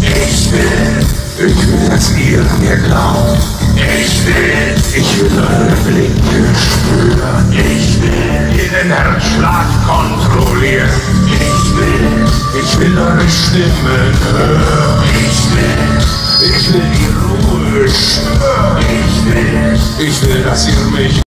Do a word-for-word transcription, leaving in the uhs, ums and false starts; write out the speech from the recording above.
Ich will, ich will, dass ihr mir glaubt. Ich will, ich will eure Blicke spüren. Ich will jeden Herzschlag kontrollieren. Ich will, ich will eure Stimmen hören. Ich will, ich will die Ruhe spüren. Ich will, ich will, dass ihr mich